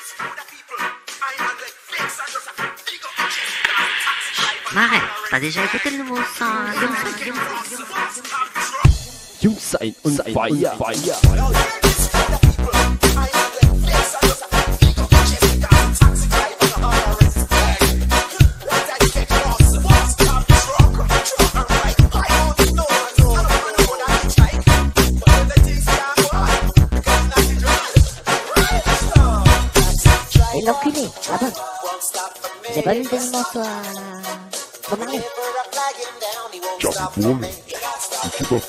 Mare, t'as déjà écouté le nouveau son Musik und Feier. Et l'enculé, ah bon? J'ai pas eu le dernier morceau à... Comment aller? Jpod, Jpod.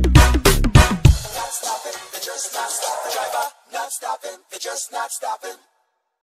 Not stopping, they're just not stopping.